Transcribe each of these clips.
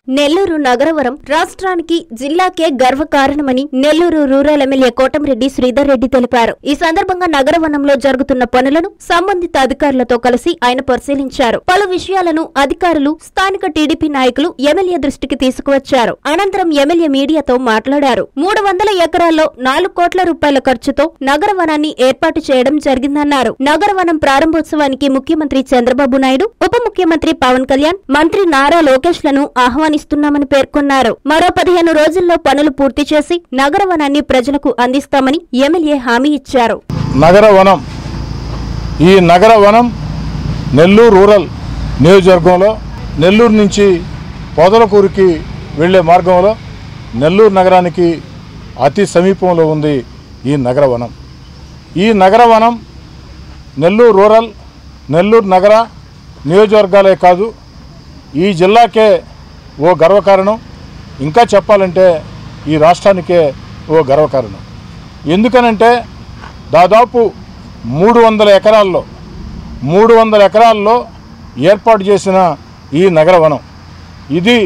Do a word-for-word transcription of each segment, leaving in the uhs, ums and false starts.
నెల్లూరు నగరవరం రాష్ట్రానికి జిల్లాకే గర్వకారణమని నెల్లూరు రూరల్ ఎమ్మెల్యే కోటంరెడ్డి శ్రీధర్ రెడ్డి తెలిపారు. ఈ సందర్భంగా నగరవనంలో జరుగుతున్న పనులను సంబంధిత అధికారులతో కలిసి ఆయన పరిశీలించారు. పలు విషయాలను అధికారులు, స్థానిక టీడీపీ నాయకులు ఎమ్మెల్యే దృష్టికి తీసుకువచ్చారు. అనంతరం ఎమ్మెల్యే మీడియాతో మాట్లాడారు. మూడు వందల ఎకరాల్లో నాలుగు కోట్ల రూపాయల ఖర్చుతో నగరవనాన్ని ఏర్పాటు చేయడం జరిగిందన్నారు. నగరవనం ప్రారంభోత్సవానికి ముఖ్యమంత్రి చంద్రబాబు నాయుడు, ఉప ముఖ్యమంత్రి పవన్ కళ్యాణ్, మంత్రి నారా లోకేష్ లను ఆహ్వానిస్తున్నారు స్తున్నామని పేర్కొన్నారు. మరో పదిహేను రోజుల్లో పనులు పూర్తి చేసి నగరవనాన్ని ప్రజలకు అందిస్తామని ఎమ్మెల్యే హామీ ఇచ్చారు. నగరవనం ఈ నగరవనం నెల్లూరు రూరల్ నియోజకవర్గంలో నెల్లూరు నుంచి పొదలకూరుకి వెళ్లే మార్గంలో నెల్లూరు నగరానికి అతి సమీపంలో ఉంది ఈ నగరవనం. ఈ నగరవనం నెల్లూరు రూరల్, నెల్లూరు నగర నియోజకవర్గాలే కాదు ఈ జిల్లాకే ఓ గర్వకారణం. ఇంకా చెప్పాలంటే ఈ రాష్ట్రానికే ఓ గర్వకారణం. ఎందుకనంటే దాదాపు మూడు వందల ఎకరాల్లో మూడు వందల ఎకరాల్లో ఏర్పాటు చేసిన ఈ నగరవనం ఇది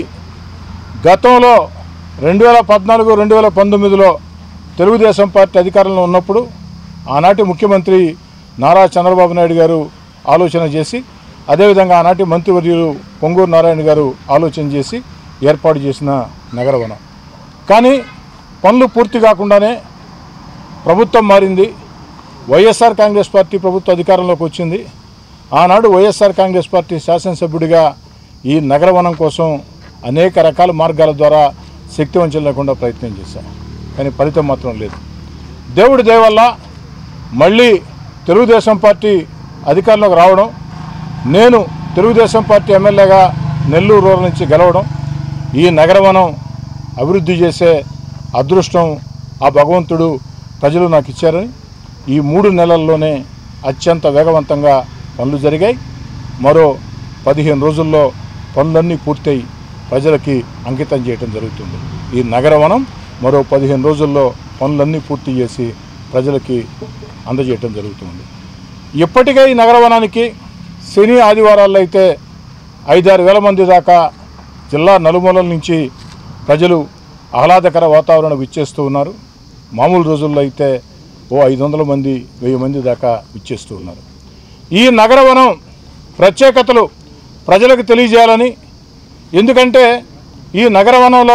గతంలో రెండు వేల పద్నాలుగు రెండు వేల పంతొమ్మిదిలో తెలుగుదేశం పార్టీ అధికారంలో ఉన్నప్పుడు ఆనాటి ముఖ్యమంత్రి నారా చంద్రబాబు నాయుడు గారు ఆలోచన చేసి, అదేవిధంగా ఆనాటి మంత్రివర్యులు పొంగూరు నారాయణ గారు ఆలోచన చేసి ఏర్పాటు చేసిన నగరవనం. కానీ పనులు పూర్తి కాకుండానే ప్రభుత్వం మారింది. వైఎస్ఆర్ కాంగ్రెస్ పార్టీ ప్రభుత్వ అధికారంలోకి వచ్చింది. ఆనాడు వైఎస్ఆర్ కాంగ్రెస్ పార్టీ శాసనసభ్యుడిగా ఈ నగరవనం కోసం అనేక రకాల మార్గాల ద్వారా శక్తివంచన లేకుండా ప్రయత్నం చేశాం. కానీ ఫలితం మాత్రం లేదు. దేవుడి దయ వల్ల మళ్ళీ తెలుగుదేశం పార్టీ అధికారంలోకి రావడం, నేను తెలుగుదేశం పార్టీ ఎమ్మెల్యేగా నెల్లూరు రూరల్ నుంచి గెలవడం, ఈ నగరవనం అభివృద్ధి చేసే అదృష్టం ఆ భగవంతుడు ప్రజలు నాకు ఇచ్చారని ఈ మూడు నెలల్లోనే అత్యంత వేగవంతంగా పనులు జరిగాయి. మరో పదిహేను రోజుల్లో పనులన్నీ పూర్తయి ప్రజలకి అంకితం చేయడం జరుగుతుంది. ఈ నగరవనం మరో పదిహేను రోజుల్లో పనులన్నీ పూర్తి చేసి ప్రజలకి అందజేయటం జరుగుతుంది. ఇప్పటికే ఈ నగరవనానికి శని ఆదివారాల్లో అయితే ఐదారు వేల మంది దాకా జిల్లా నలుమూలల నుంచి ప్రజలు ఆహ్లాదకర వాతావరణం విచ్చేస్తూ ఉన్నారు. మామూలు రోజుల్లో అయితే ఓ ఐదు వందల మంది వెయ్యి మంది దాకా విచ్చేస్తూ ఉన్నారు. ఈ నగరవనం ప్రత్యేకతలు ప్రజలకు తెలియజేయాలని, ఎందుకంటే ఈ నగరవనంలో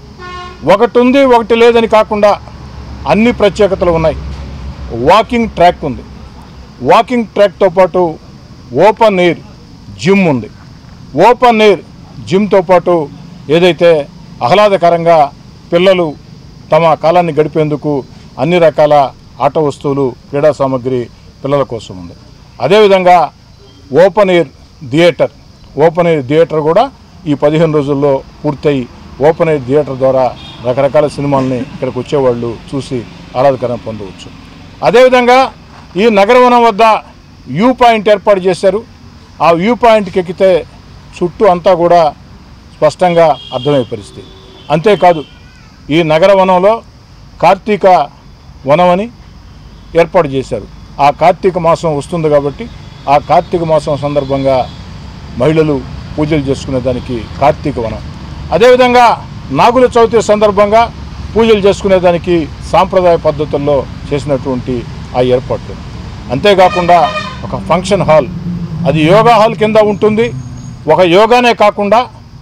ఒకటి ఉంది ఒకటి లేదని కాకుండా అన్ని ప్రత్యేకతలు ఉన్నాయి. వాకింగ్ ట్రాక్ ఉంది. వాకింగ్ ట్రాక్తో పాటు ఓపెన్ ఎయిర్ జిమ్ ఉంది. ఓపెన్ ఎయిర్ జిమ్తో పాటు ఏదైతే ఆహ్లాదకరంగా పిల్లలు తమ కాలాన్ని గడిపేందుకు అన్ని రకాల ఆట వస్తువులు, క్రీడా సామగ్రి పిల్లల కోసం ఉంది. అదేవిధంగా open air theatre open air theatre కూడా ఈ పదిహేను రోజుల్లో పూర్తయి ఓపెన్ ఎయిర్ థియేటర్ ద్వారా రకరకాల సినిమాల్ని ఇక్కడికి వచ్చేవాళ్ళు చూసి ఆహ్లాదకరం పొందవచ్చు. అదేవిధంగా ఈ నగరవనం వద్ద వ్యూ పాయింట్ ఏర్పాటు చేశారు. ఆ వ్యూ పాయింట్కి ఎక్కితే చుట్టూ అంతా కూడా స్పష్టంగా అర్థమయ్యే పరిస్థితి. అంతేకాదు ఈ నగరవనంలో కార్తీక వనం అని ఏర్పాటు చేశారు. ఆ కార్తీక మాసం వస్తుంది కాబట్టి ఆ కార్తీక మాసం సందర్భంగా మహిళలు పూజలు చేసుకునే దానికి కార్తీక వనం. అదేవిధంగా నాగుల చవితి సందర్భంగా పూజలు చేసుకునేదానికి సాంప్రదాయ పద్ధతుల్లో చేసినటువంటి ఆ ఏర్పాట్లు. అంతేకాకుండా ఒక ఫంక్షన్ హాల్, అది యోగా హాల్ కింద ఉంటుంది. ఒక యోగానే కాకుండా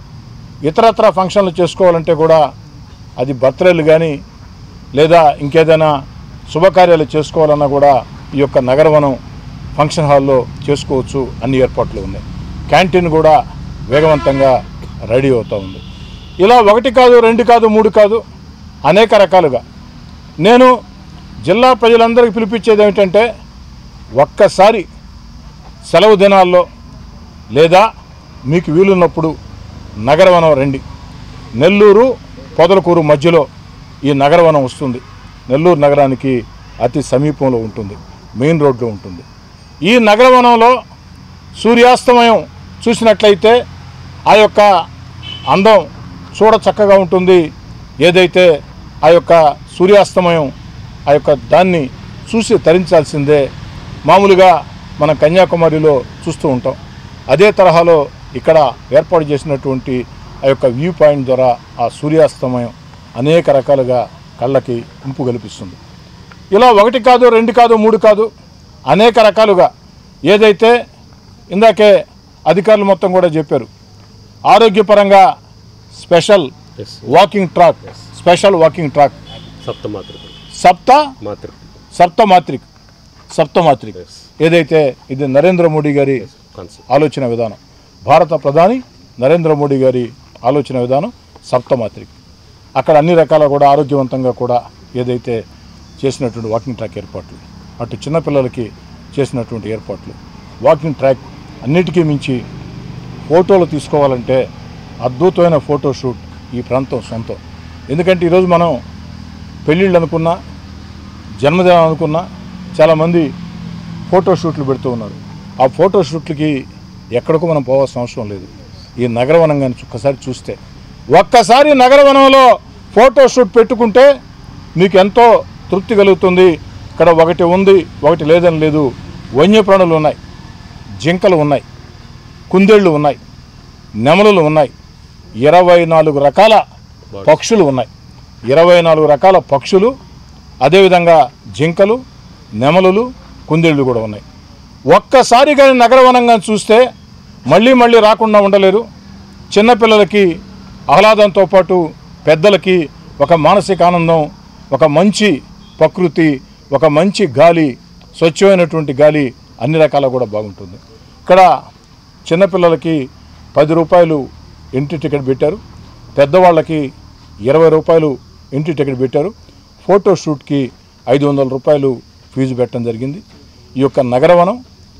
ఇతరత్ర ఫంక్షన్లు చేసుకోవాలంటే కూడా అది బర్త్డేలు కానీ లేదా ఇంకేదైనా శుభకార్యాలు చేసుకోవాలన్నా కూడా ఈ యొక్క నగరవనం ఫంక్షన్ హాల్లో చేసుకోవచ్చు. అన్ని ఏర్పాట్లు ఉన్నాయి. క్యాంటీన్ కూడా వేగవంతంగా రెడీ అవుతూ ఉంది. ఇలా ఒకటి కాదు, రెండు కాదు, మూడు కాదు, అనేక రకాలుగా నేను జిల్లా ప్రజలందరికీ పిలిపించేది ఏమిటంటే, ఒక్కసారి సెలవు దినాల్లో లేదా మీకు వీలున్నప్పుడు నగరవనం రండి. నెల్లూరు పొదలకూరు మధ్యలో ఈ నగరవనం వస్తుంది. నెల్లూరు నగరానికి అతి సమీపంలో ఉంటుంది, మెయిన్ రోడ్లో ఉంటుంది. ఈ నగరవనంలో సూర్యాస్తమయం చూసినట్లయితే ఆ యొక్క అందం చూడ చక్కగా ఉంటుంది. ఏదైతే ఆ యొక్క సూర్యాస్తమయం ఆ యొక్క దాన్ని చూసి తరించాల్సిందే. మామూలుగా మనం కన్యాకుమారిలో చూస్తూ ఉంటాం. అదే తరహాలో ఇక్కడ ఏర్పాటు చేసినటువంటి ఆ యొక్క వ్యూ పాయింట్ ద్వారా ఆ సూర్యాస్తమయం అనేక రకాలుగా కళ్ళకి ఇంపు కల్పిస్తుంది. ఇలా ఒకటి కాదు, రెండు కాదు, మూడు కాదు, అనేక రకాలుగా ఏదైతే ఇందాకే అధికారులు మొత్తం కూడా చెప్పారు, ఆరోగ్యపరంగా special walking track, special walking track సప్త సప్తమాత్రిక్ సప్తమాత్రిక్ ఏదైతే ఇది నరేంద్ర మోడీ గారి ఆలోచన విధానం, భారత ప్రధాని నరేంద్ర మోడీ గారి ఆలోచన విధానం సప్తమాత్రిక్. అక్కడ అన్ని రకాల కూడా ఆరోగ్యవంతంగా కూడా ఏదైతే చేసినటువంటి వాకింగ్ ట్రాక్ ఏర్పాట్లు, అటు చిన్నపిల్లలకి చేసినటువంటి ఏర్పాట్లు, వాకింగ్ ట్రాక్ అన్నిటికీ మించి ఫోటోలు తీసుకోవాలంటే అద్భుతమైన ఫోటోషూట్ ఈ ప్రాంతం సొంతం. ఎందుకంటే ఈరోజు మనం పెళ్ళిళ్ళు అనుకున్నా, జన్మదినం అనుకున్నా చాలామంది ఫోటోషూట్లు పెడుతూ ఉన్నారు. ఆ ఫోటోషూట్లకి ఎక్కడికో మనం పోవాల్సిన అవసరం లేదు. ఈ నగరవనం కానీ ఒక్కసారి చూస్తే, ఒక్కసారి నగరవనంలో ఫోటోషూట్ పెట్టుకుంటే మీకు ఎంతో తృప్తి కలుగుతుంది. ఇక్కడ ఒకటి ఉంది, ఒకటి లేదని లేదు. వన్యప్రాణులు ఉన్నాయి, జింకలు ఉన్నాయి, కుందేళ్ళు ఉన్నాయి, నెమలులు ఉన్నాయి, ఇరవై నాలుగు రకాల పక్షులు ఉన్నాయి. ఇరవై నాలుగు రకాల పక్షులు, అదేవిధంగా జింకలు, నెమలులు, కుందేళ్ళు కూడా ఉన్నాయి. ఒక్కసారి కానీ నగరవనంగా చూస్తే మళ్ళీ మళ్ళీ రాకుండా ఉండలేరు. చిన్నపిల్లలకి ఆహ్లాదంతో పాటు పెద్దలకి ఒక మానసిక ఆనందం, ఒక మంచి ప్రకృతి, ఒక మంచి గాలి, స్వచ్ఛమైనటువంటి గాలి అన్ని రకాల కూడా బాగుంటుంది. ఇక్కడ చిన్నపిల్లలకి పది రూపాయలు ఎంట్రీ టికెట్ పెట్టారు, పెద్దవాళ్ళకి ఇరవై రూపాయలు ఎంట్రీ టికెట్ పెట్టారు. ఫోటోషూట్కి ఐదు వందల రూపాయలు ఫీజు పెట్టడం జరిగింది. ఈ యొక్క నగరవనం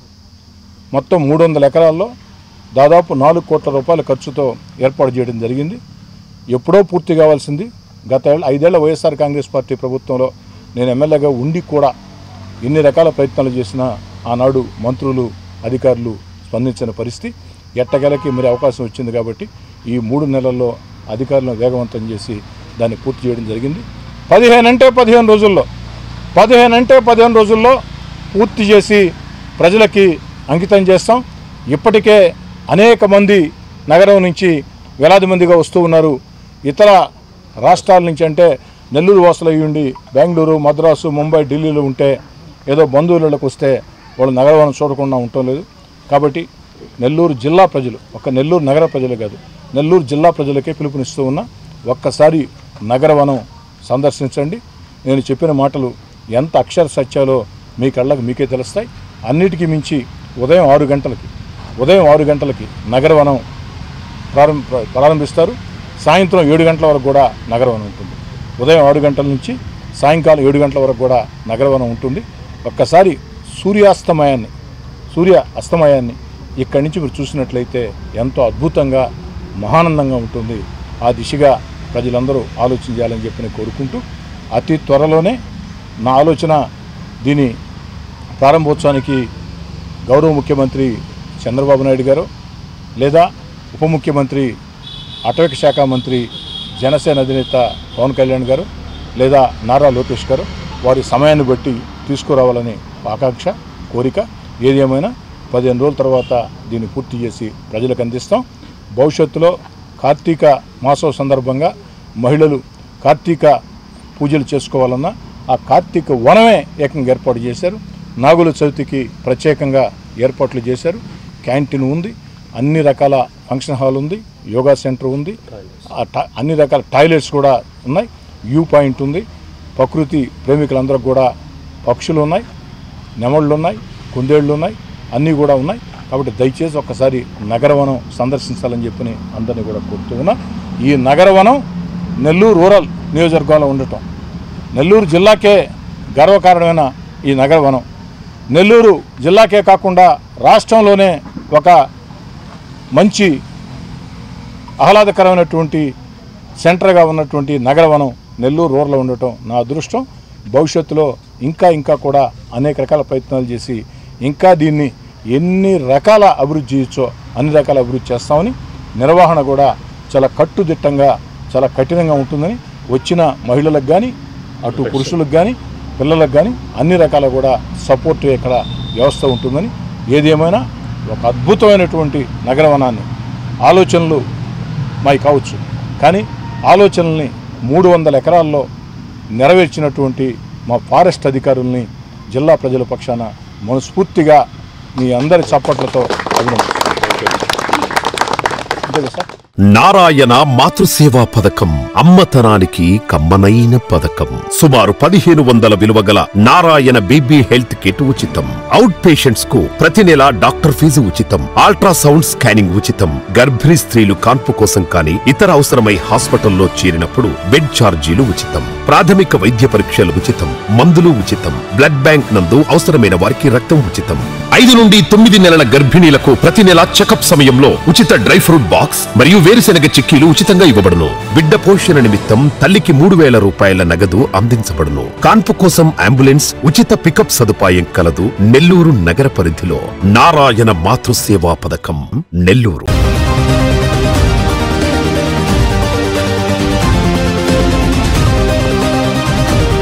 మొత్తం మూడు వందల ఎకరాల్లో దాదాపు నాలుగు కోట్ల రూపాయల ఖర్చుతో ఏర్పాటు చేయడం జరిగింది. ఎప్పుడో పూర్తి కావాల్సింది. గత ఏళ్ళ ఐదేళ్ల వైఎస్ఆర్ కాంగ్రెస్ పార్టీ ప్రభుత్వంలో నేను ఎమ్మెల్యేగా ఉండి కూడా ఎన్ని రకాల ప్రయత్నాలు చేసినా ఆనాడు మంత్రులు, అధికారులు స్పందించిన పరిస్థితి. ఎట్టగలకి మరి అవకాశం వచ్చింది కాబట్టి ఈ మూడు నెలల్లో అధికారులను వేగవంతం చేసి దాన్ని పూర్తి చేయడం జరిగింది. పదిహేను అంటే పదిహేను రోజుల్లో పదిహేను అంటే పదిహేను రోజుల్లో పూర్తి చేసి ప్రజలకి అంకితం చేస్తాం. ఇప్పటికే అనేక మంది నగరం నుంచి వేలాది మందిగా వస్తూ ఉన్నారు. ఇతర రాష్ట్రాల నుంచి అంటే నెల్లూరు వాసులు అయ్యి ఉండి బెంగళూరు, మద్రాసు, ముంబై, ఢిల్లీలో ఉంటే ఏదో బంధువులకు వస్తే వాళ్ళు నగరవనం చూడకుండా ఉండటం లేదు. కాబట్టి నెల్లూరు జిల్లా ప్రజలు, ఒక నెల్లూరు నగర ప్రజలు కాదు, నెల్లూరు జిల్లా ప్రజలకే పిలుపునిస్తూ ఉన్నా, ఒక్కసారి నగరవనం సందర్శించండి. నేను చెప్పిన మాటలు ఎంత అక్షర సత్యాలో మీ కళ్ళకు మీకే తెలుస్తాయి. అన్నిటికీ మించి ఉదయం ఆరు గంటలకి ఉదయం ఆరు గంటలకి నగరవనం ప్రారంభ ప్రారంభిస్తారు. సాయంత్రం ఏడు గంటల వరకు కూడా నగరవనం ఉంటుంది. ఉదయం ఆరు గంటల నుంచి సాయంకాలం ఏడు గంటల వరకు కూడా నగరవనం ఉంటుంది. ఒక్కసారి సూర్యాస్తమయాన్ని సూర్య అస్తమయాన్ని ఇక్కడి నుంచి మీరు చూసినట్లయితే ఎంతో అద్భుతంగా, మహానందంగా ఉంటుంది. ఆ దిశగా ప్రజలందరూ ఆలోచించాలని చెప్పి నేను కోరుకుంటూ, అతి త్వరలోనే నా ఆలోచన దీని ప్రారంభోత్సవానికి గౌరవ ముఖ్యమంత్రి చంద్రబాబు నాయుడు గారు, లేదా ఉప ముఖ్యమంత్రి అటవీ శాఖ మంత్రి జనసేన అధినేత పవన్ కళ్యాణ్ గారు, లేదా నారా లోకేష్ గారు వారి సమయాన్ని బట్టి తీసుకురావాలని ఆకాంక్ష, కోరిక. ఏది ఏమైనా పదిహేను రోజుల తర్వాత దీన్ని పూర్తి చేసి ప్రజలకు అందిస్తాం. భవిష్యత్తులో కార్తీక మాసం సందర్భంగా మహిళలు కార్తీక పూజలు చేసుకోవాలన్నా ఆ కార్తీక వనమే ఏకంగా ఏర్పాటు చేశారు. నాగుల చవితికి ప్రత్యేకంగా ఏర్పాట్లు చేశారు. క్యాంటీన్ ఉంది, అన్ని రకాల ఫంక్షన్ హాల్ ఉంది, యోగా సెంటర్ ఉంది, అన్ని రకాల టాయిలెట్స్ కూడా ఉన్నాయి, వ్యూ పాయింట్ ఉంది. ప్రకృతి ప్రేమికులందరూ కూడా పక్షులు ఉన్నాయి, నెమళ్ళు ఉన్నాయి, కుందేళ్ళు ఉన్నాయి, అన్నీ కూడా ఉన్నాయి. కాబట్టి దయచేసి ఒక్కసారి నగరవనం సందర్శించాలని చెప్పి అందరినీ కూడా కోరుతూ ఉన్నా. ఈ నగరవనం నెల్లూరు రూరల్ నియోజకవర్గంలో ఉండటం, నెల్లూరు జిల్లాకే గర్వకారణమైన ఈ నగరవనం నెల్లూరు జిల్లాకే కాకుండా రాష్ట్రంలోనే ఒక మంచి ఆహ్లాదకరమైనటువంటి సెంటర్గా ఉన్నటువంటి నగరవనం నెల్లూరు రూరల్లో ఉండటం నా అదృష్టం. భవిష్యత్తులో ఇంకా ఇంకా కూడా అనేక రకాల ప్రయత్నాలు చేసి ఇంకా దీన్ని ఎన్ని రకాల అభివృద్ధి చేయొచ్చో అన్ని రకాల అభివృద్ధి చేస్తామని, నిర్వహణ కూడా చాలా కట్టుదిట్టంగా, చాలా కఠినంగా ఉంటుందని, వచ్చిన మహిళలకు కానీ, అటు పురుషులకు కానీ, పిల్లలకు కానీ అన్ని రకాల కూడా సపోర్ట్ ఇక్కడ వ్యవస్థ ఉంటుందని, ఏదేమైనా ఒక అద్భుతమైనటువంటి నగరవనాన్ని ఆలోచనలు మావి కావచ్చు, కానీ ఆలోచనల్ని మూడు వందల ఎకరాల్లో నెరవేర్చినటువంటి మా ఫారెస్ట్ అధికారుల్ని జిల్లా ప్రజల పక్షాన మనస్ఫూర్తిగా మీ అందరి చప్పట్లతో అభినందిస్తున్నాను. నారాయణ మాతృసేవా పథకం అమ్మతనానికి కమ్మనైన పథకం. సుమారు పదిహేను వందల విలువ గల నారాయణ బేబీ హెల్త్ కిట్ ఉచితం. అవుట్ పేషెంట్స్ కు ప్రతి నెల డాక్టర్ ఫీజు ఉచితం. అల్ట్రాసౌండ్ స్కానింగ్ ఉచితం. గర్భిణీ స్త్రీలు కాన్పు కోసం కానీ ఇతర అవసరమై హాస్పిటల్లో చేరినప్పుడు బెడ్ ఛార్జీలు ఉచితం. ప్రాథమిక వైద్య పరీక్షలు ఉచితం. మందులు ఉచితం. బ్లడ్ బ్యాంక్ నందు అవసరమైన వారికి రక్తం ఉచితం. ఐదు నుండి తొమ్మిది నెలల గర్భిణీలకు ప్రతి నెల చెకప్ సమయంలో ఉచిత డ్రై ఫ్రూట్ బాక్స్ మరియు వేరుశెనగ చిక్కీలు ఉచితంగా ఇవ్వబడును. బిడ్డ పోషణ నిమిత్తం తల్లికి మూడు వేల రూపాయల నగదు అందించబడును. కాన్పు కోసం అంబులెన్స్ ఉచిత పికప్ సదుపాయం కలదు. నెల్లూరు నగర పరిధిలో నారాయణ మాతృసేవా పథకం నెల్లూరు.